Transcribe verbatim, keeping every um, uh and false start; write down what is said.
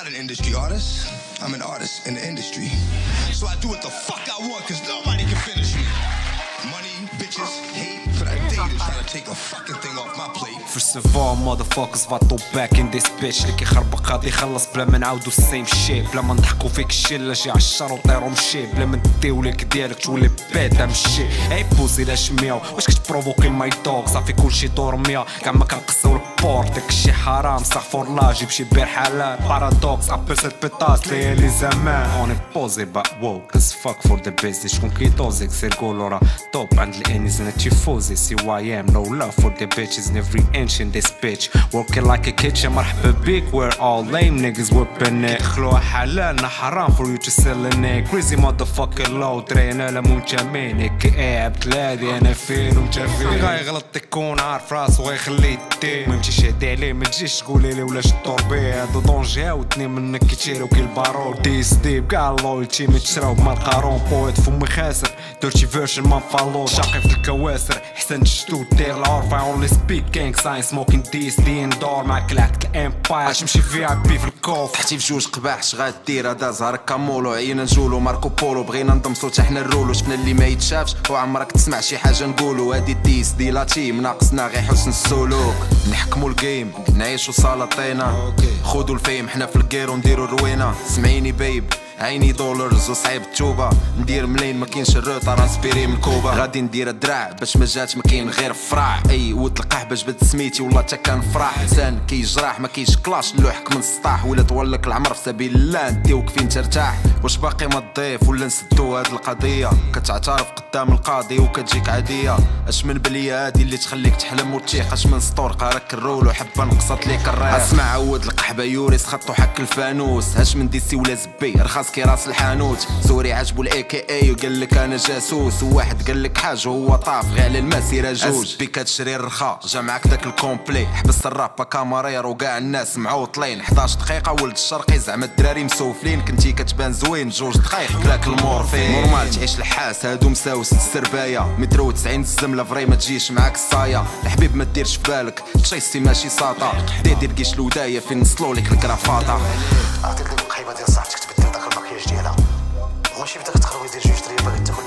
not an industry artist. I'm an artist in the industry. So I do what the fuck I want, cause nobody can finish me. Money, bitches, hate, for that haters trying to take a fucking thing off my plate. First of all, motherfuckers فاتو back in this bitch. اللي كيخربق غادي يخلص بلا ما نعاودو السيم شي، بلا ما نضحكو فيك الشلة جي عالشر وطيرو مشي، بلا ما نديو ليك ديالك تولي بيتا مشي. اي بوزي لا شمياو واش كتبروفوكي ماي دوغ، صافي كلشي دور ميا كاع ما كنقصو البور، داكشي حرام استغفر الله جيب شي بير حلال. بارادوكس ابل سيت بيطاس ليالي زمان. اوني بوزي با ووك كاز فاك فور ذا بيزي، شكون كيدوزيك سير قولو راه توب عند الانيز انا تيفوزي. سي واي ام نو لاف فور ذا bitches in every inch in this bitch. Working like a kitchen مرحبا بيك. We're all lame niggas whipping it. دخلوها حلالنا حرام for you to sell it. Crazy motherfucking low درينا لا منتمين هيك قاعد تلاقي انا فين وانت فين. غيغلط يكون عارف راسو غيخليه يدي، ما يمشيش يهدي عليه ما تجيش تقولي لي ولاش الدور بيه. هادو دونجي عاودني منك كيتيرو كي البارود ديس ديب كاع اللويتي متشراو بمال قارون. بويت فمي خاسر درتي فيرجن ما فالو، شاقي في الكواسر حسن شتو دير العرف. I only speak gang sign smoking ديس دي ندور معاك لعبة الامباير. اش نمشي في اي بي في الكوف تحتي في جوج قباح شغال دير هذا زهر كامولو. عينا نجولو ماركو بولو بغينا نضمسو تا حنا الرولو. شفنا اللي ما يتشافش وعمرك تسمع شي حاجه نقولو. هادي ديس دي لا تيم ناقصنا غير حسن السلوك. نحكمو الجيم نعيشو سلاطينا، خودو الفيم حنا في الكيرو نديرو الروينه. سمعيني بيب عيني دولارز وصعيب التوبه، ندير ملين ما كاينش الروطه رانسبيري من الكوبا. غادي ندير الدراع باش ما جات ما كاين غير فراع. اي ود القح باش بد سميتي والله تا كان فرح. انسان كيجرح ما كاينش كلاش نلوحك من السطاح، ولا طولك العمر في سبيل الله نديوك فين ترتاح. واش باقي ما تضيف ولا نسدو هاد القضيه؟ كتعترف قدام القاضي وكتجيك عاديه. اش من بليه هادي اللي تخليك تحلم وتشيخ؟ اش من سطور قارك الرول وحبه نقصت ليك الريح. اسمع عود القحبه يوريس خطو حك الفانوس. هاش من ديسي ولا زبي رخاص كي راس الحانوت. زوري عجبو الاي كي اي وقال لك انا جاسوس، وواحد قال لك حاجه هو طاف غير على المسيره جوج. بيك هتشري الرخا جا معاك داك الكومبلي، حبس الرابا كامارير وكاع الناس معوطلين. حداش دقيقه ولد الشرقي زعما الدراري مسوفلين. كنتي كتبان زوين جوج دقايق كلاك المورفين. نورمال تعيش الحاس هادو مساوس السربايه. مترو تسعين الزمله فري ما تجيش معاك الصايه. الحبيب ما ديرش في بالك تشيسي ماشي ساطا. حدي دير كيش الودايه فين نصلو لك الكرافاطه. عطيت لك القيمه ديال صاحبتك تبدل داك المكياج ديالها، ماشي بداك تخرج دير جوج دريه باغي تاكل